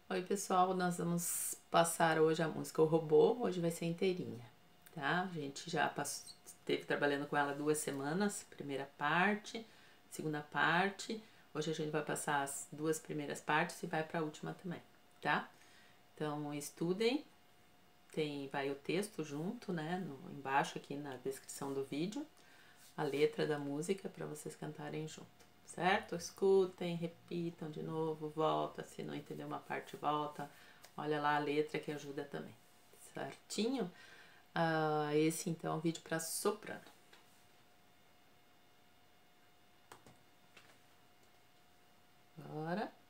Oi, pessoal, nós vamos passar hoje a música O Robô, hoje vai ser inteirinha, tá? A gente já esteve trabalhando com ela 2 semanas, primeira parte, segunda parte. Hoje a gente vai passar as 2 primeiras partes e vai para a última também, tá? Então, estudem, vai o texto junto, né, embaixo aqui na descrição do vídeo, a letra da música para vocês cantarem junto. Certo? Escutem, repitam de novo, volta, se não entender uma parte, volta. Olha lá a letra que ajuda também. Certinho? Esse então é um vídeo para soprano. Bora.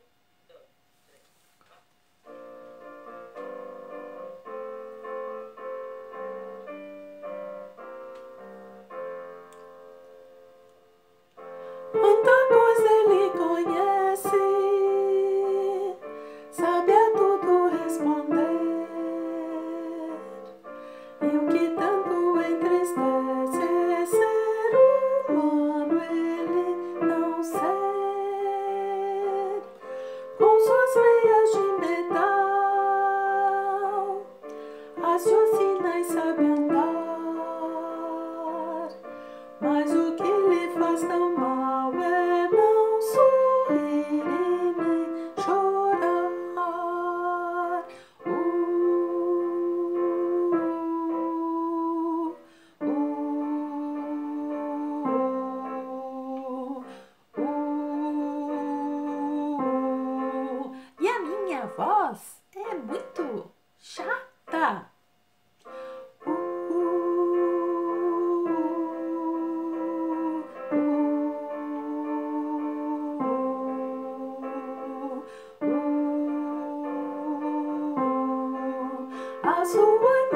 Quanta coisa ele conhece, sabe a tudo responder. E o que tanto entristece é ser humano, ele não ser. Com suas veias de metal, raciocina e sabe andar. Mas o que lhe faz tão mal é não sorrir e nem chorar. E a minha voz é muito chata. A sua